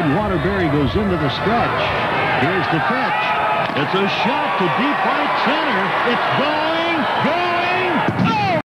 and Waterbury goes into the stretch. Here's the pitch. It's a shot to deep right center. It's gone.